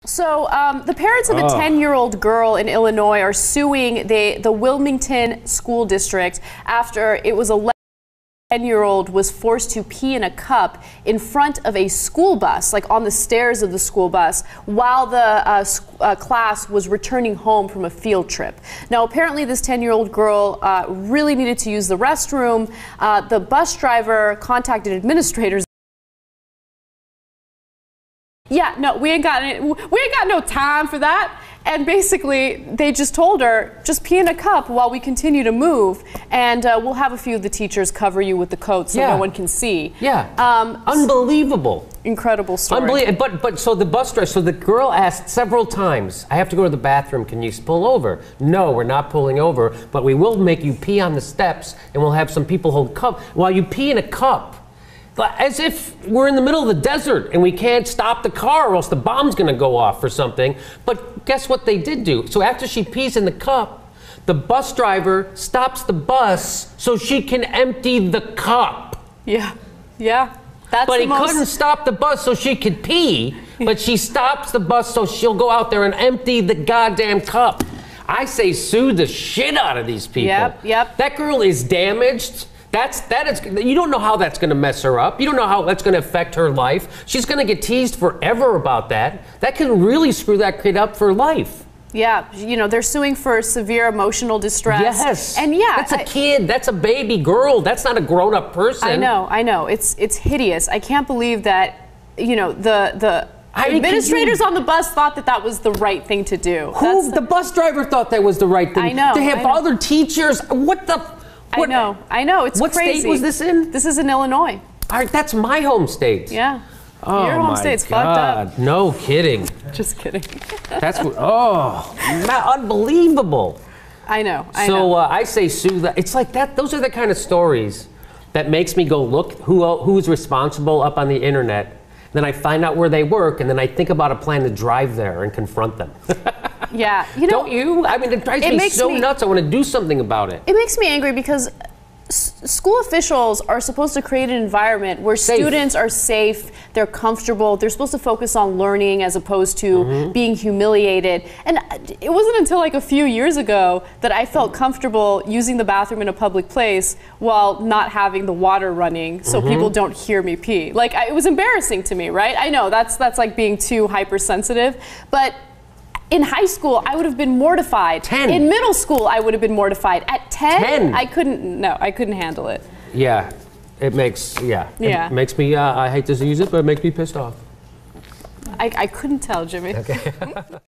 So the parents of a 10-year-old girl in Illinois are suing the Wilmington School District after it was alleged the 10-year-old was forced to pee in a cup in front of a school bus, like on the stairs of the school bus, while the class was returning home from a field trip. Now, apparently this 10-year-old girl really needed to use the restroom. The bus driver contacted administrators. Yeah, no, we ain't got no time for that. And basically, they just told her, just pee in a cup while we continue to move, and we'll have a few of the teachers cover you with the coat so no one can see. Yeah. Unbelievable. Incredible story. Unbelievable. But so the bus driver, so the girl asked several times, I have to go to the bathroom, can you pull over? No, we're not pulling over, but we will make you pee on the steps, and we'll have some people hold cup while you pee in a cup. As if we're in the middle of the desert and we can't stop the car or else the bomb's going to go off or something. But guess what they did do? So after she pees in the cup, the bus driver stops the bus so she can empty the cup. Yeah, yeah. But he couldn't stop the bus so she could pee, but she stops the bus so she'll go out there and empty the goddamn cup. I say sue the shit out of these people. Yep. That girl is damaged. You don't know how that's going to mess her up. You don't know how that's going to affect her life. She's going to get teased forever about that. That can really screw that kid up for life. Yeah, you know, they're suing for severe emotional distress. Yes. And yeah, that's a kid. That's a baby girl. That's not a grown-up person. I know. It's hideous. I can't believe that, you know, the administrators on the bus thought that was the right thing to do. The bus driver thought that was the right thing. I know. They have other teachers. What the... I know. It's what crazy. What state was this in? This is in Illinois. All right, that's my home state. Yeah. Oh, your home state's fucked up. No kidding. Just kidding. That's what. Oh, unbelievable. I know. So I say sue that. It's like that. Those are the kind of stories that makes me go look who's responsible up on the internet. Then I find out where they work, and then I think about a plan to drive there and confront them. Yeah, you know, don't you? I mean, it drives me so nuts. I want to do something about it. It makes me angry because school officials are supposed to create an environment where students are safe, they're comfortable, they're supposed to focus on learning as opposed to being humiliated. And it wasn't until like a few years ago that I felt comfortable using the bathroom in a public place while not having the water running so people don't hear me pee. Like, it was embarrassing to me, right? I know that's like being too hypersensitive, but in high school, I would have been mortified. 10. In middle school, I would have been mortified. At 10, I couldn't handle it. Yeah, it makes me, I hate to use it, but it makes me pissed off. I couldn't tell, Jimmy. Okay.